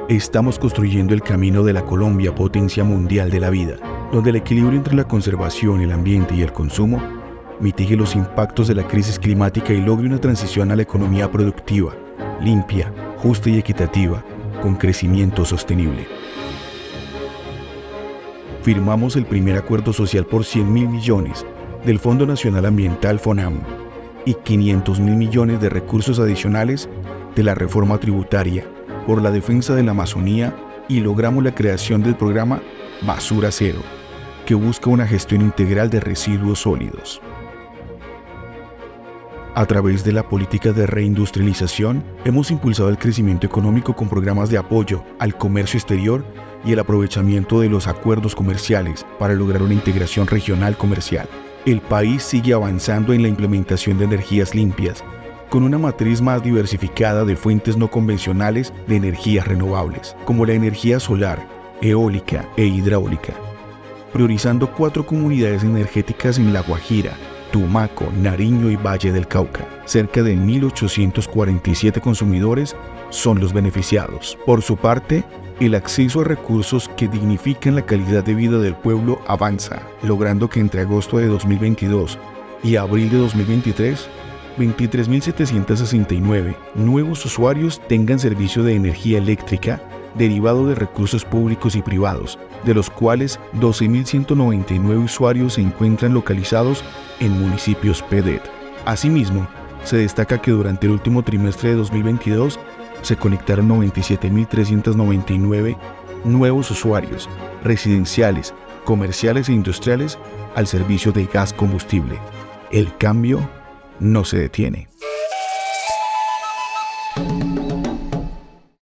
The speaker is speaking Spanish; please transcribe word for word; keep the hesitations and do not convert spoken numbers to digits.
Estamos construyendo el camino de la Colombia potencia mundial de la vida, donde el equilibrio entre la conservación, el ambiente y el consumo mitigue los impactos de la crisis climática y logre una transición a la economía productiva, limpia, justa y equitativa, con crecimiento sostenible. Firmamos el primer acuerdo social por cien mil millones del Fondo Nacional Ambiental FONAM y quinientos mil millones de recursos adicionales de la reforma tributaria por la defensa de la Amazonía y logramos la creación del programa Basura Cero, que busca una gestión integral de residuos sólidos. A través de la política de reindustrialización, hemos impulsado el crecimiento económico con programas de apoyo al comercio exterior y el aprovechamiento de los acuerdos comerciales para lograr una integración regional comercial. El país sigue avanzando en la implementación de energías limpias, con una matriz más diversificada de fuentes no convencionales de energías renovables, como la energía solar, eólica e hidráulica, priorizando cuatro comunidades energéticas en La Guajira, Tumaco, Nariño y Valle del Cauca. Cerca de mil ochocientos cuarenta y siete consumidores son los beneficiados. Por su parte, el acceso a recursos que dignifican la calidad de vida del pueblo avanza, logrando que entre agosto de dos mil veintidós y abril de dos mil veintitrés, veintitrés mil setecientos sesenta y nueve nuevos usuarios tengan servicio de energía eléctrica derivado de recursos públicos y privados, de los cuales doce mil ciento noventa y nueve usuarios se encuentran localizados en municipios P D E T. Asimismo, se destaca que durante el último trimestre de dos mil veintidós se conectaron noventa y siete mil trescientos noventa y nueve nuevos usuarios residenciales, comerciales e industriales al servicio de gas combustible. El cambio no se detiene.